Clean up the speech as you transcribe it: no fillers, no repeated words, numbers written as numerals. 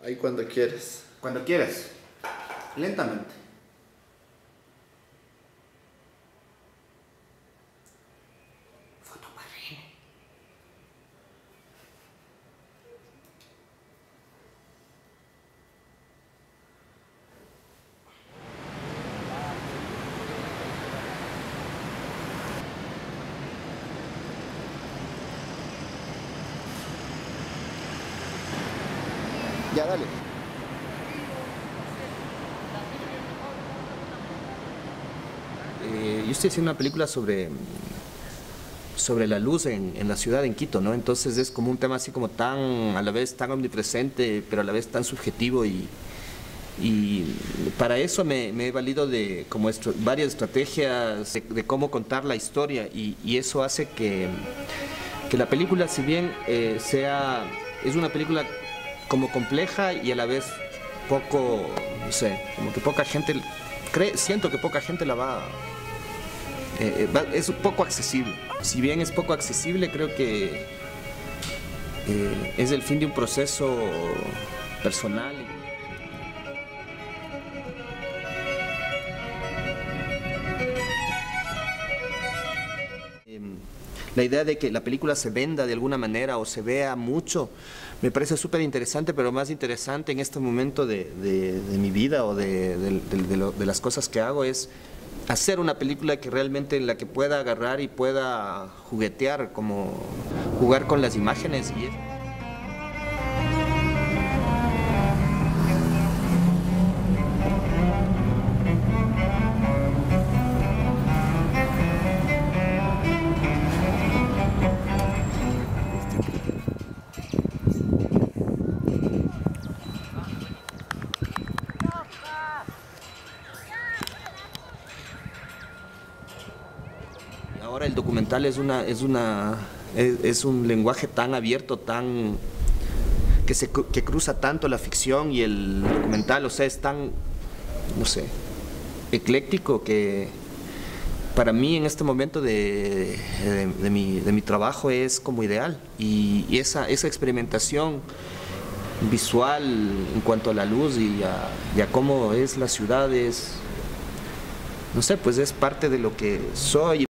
Ahí cuando quieres. Cuando quieras. Lentamente. Foto padre. Ya, dale. Yo estoy haciendo una película sobre la luz en la ciudad, en Quito, ¿no? Entonces es como un tema así como tan, a la vez tan omnipresente, pero a la vez tan subjetivo y para eso me he valido de como varias estrategias de cómo contar la historia y eso hace que la película, si bien es una película como compleja y a la vez poco, no sé, como que poca gente siento que poca gente la es poco accesible. Si bien es poco accesible, creo que es el fin de un proceso personal. La idea de que la película se venda de alguna manera o se vea mucho me parece súper interesante, pero más interesante en este momento de mi vida o de las cosas que hago es hacer una película que realmente en la que pueda agarrar y pueda juguetear, como jugar con las imágenes y ahora el documental es un lenguaje tan abierto, que cruza tanto la ficción y el documental, o sea, es tan, no sé, ecléctico que para mí en este momento de mi trabajo es como ideal y esa experimentación visual en cuanto a la luz y a cómo es la ciudad no sé, pues es parte de lo que soy.